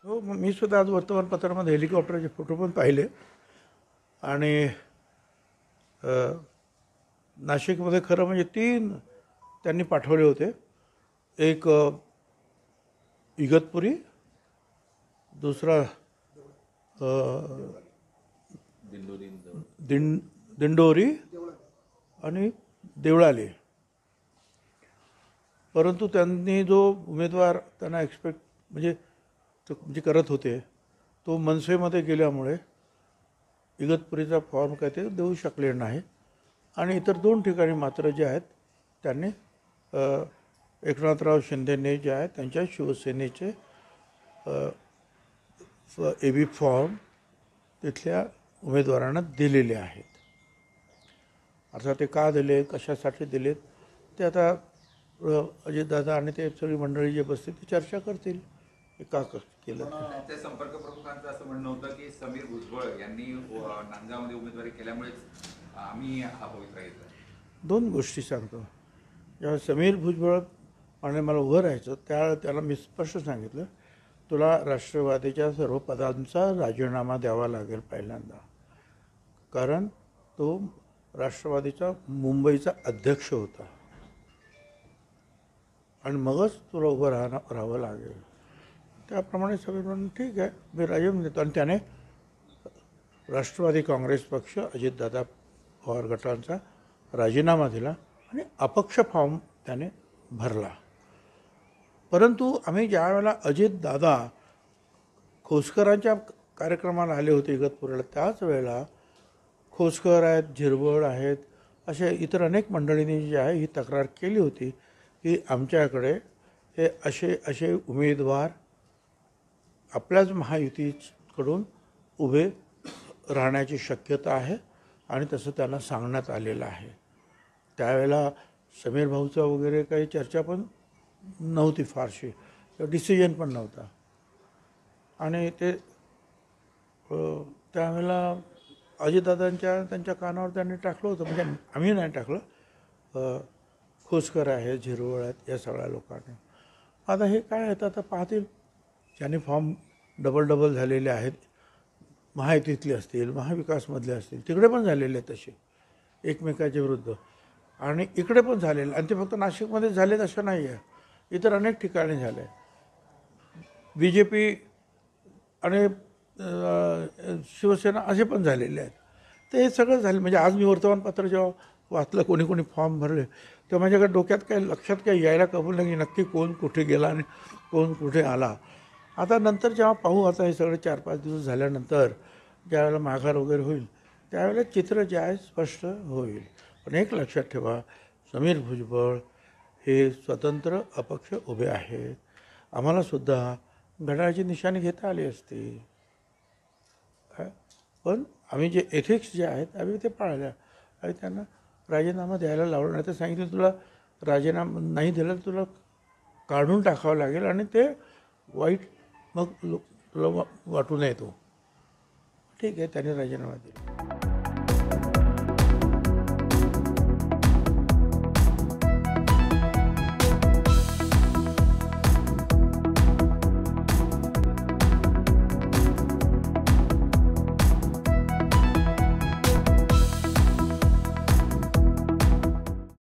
हो, मग मी सुद्धा आज वर्तमानपत्रामध्ये हेलिकॉप्टरचे फोटो पण पाहिले आणि नाशिकमध्ये खरं म्हणजे 3 त्यांनी पाठवले होते. एक इगतपुरी, दुसरा अ, दिंडोरी आणि देवळाली. परंतु त्यांनी जो उमेदवार त्यांना एक्सपेक्ट म्हणजे करत होते तो मनसेमध्ये गेल्यामुळे इगतपुरीचा फॉर्म काय ते देऊ शकले नाही आणि इतर 2 ठिकाणी मात्र जे आहेत त्यांनी एकनाथराव शिंदेने जे आहेत त्यांच्या शिवसेनेचे AB फॉर्म तिथल्या उमेदवारांना दिलेले आहेत. अर्थात ते का दिले, कशासाठी दिलेत ते आता अजितदादा आणि ते सगळी मंडळी जे बसतील ती चर्चा करतील का केलं. त्या संपर्क प्रमुखांचं असं म्हणणं होतं की समीर भुजबळ यांनी नांदगावमध्ये उमेदवारी केल्यामुळेच आम्ही हा पवित्रा घेतला. 2 गोष्टी सांगतो. जेव्हा समीर भुजबळ आणि मला उभं राहायचं त्यावेळेला त्याला मी स्पष्ट सांगितलं, तुला राष्ट्रवादीच्या सर्व पदांचा राजीनामा द्यावा लागेल पहिल्यांदा, कारण तो राष्ट्रवादीचा मुंबईचा अध्यक्ष होता आणि मगच तुला उभं राहावं लागेल. त्याप्रमाणे सगळे म्हणून ठीक आहे मी राजीनामा देतो आणि त्याने राष्ट्रवादी काँग्रेस पक्ष अजितदादा पवार गटांचा राजीनामा दिला आणि अपक्ष फॉर्म त्याने भरला. परंतु आम्ही ज्या वेळेला अजितदादा खोसकरांच्या कार्यक्रमाला आले होते इगतपुरीला त्याच वेळेला खोसकर आहेत, झिरवळ आहेत, असे इतर अनेक मंडळींनी जी आहे ही तक्रार केली होती की आमच्याकडे हे असे उमेदवार आपल्याच महायुतीकडून उभे राहण्याची शक्यता आहे आणि तसं त्यांना सांगण्यात आलेलं आहे. त्यावेळेला समीर भाऊचा वगैरे काही चर्चा पण नव्हती फारशी, डिसिजन पण नव्हता आणि ते त्यावेळेला अजितदादांच्या त्यांच्या कानावर त्यांनी टाकलं होतं, म्हणजे आम्ही नाही टाकलं, खोसकर आहे, झिरवळ आहेत या सगळ्या लोकांनी. आता हे काय आहेत आता पाहतील, ज्यांनी फॉर्म डबल झालेले आहेत महायुतीतले असतील, महाविकासमधले असतील, तिकडे पण झालेले आहेत तसे एकमेकाच्या विरुद्ध आणि इकडे पण झालेले आणि ते फक्त नाशिकमध्ये झालेत असं नाही आहे, इतर अनेक ठिकाणी झाले. BJP आणि शिवसेना असे पण झालेले आहेत. तर हे सगळं झालं म्हणजे आज मी वर्तमानपत्र जेव्हा वाचलं कोणी फॉर्म भरले तेव्हा माझ्याकडे डोक्यात काही लक्षात काही यायला कबूल नाही की नक्की कोण कुठे गेला आणि कोण कुठे आला. आता नंतर जेव्हा पाहू आता हे सगळे 4-5 दिवस झाल्यानंतर ज्यावेळेला माघार वगैरे होईल त्यावेळेला चित्र जे आहे स्पष्ट होईल. पण एक लक्षात ठेवा, समीर भुजबळ हे स्वतंत्र अपक्ष उभे आहेत. आम्हालासुद्धा घड्याळाची निशाणी घेता आली असती, पण आम्ही जे एथिक्स जे आहेत आम्ही ते पाळल्या आणि त्यांना राजीनामा द्यायला लावलं. नाही तर सांगितलं तुला राजीनामा नाही दिला तुला काढून टाकावं लागेल आणि ते वाईट मग तुला वाटू नये. तो ठीक आहे, त्याने राजीनामा दिला.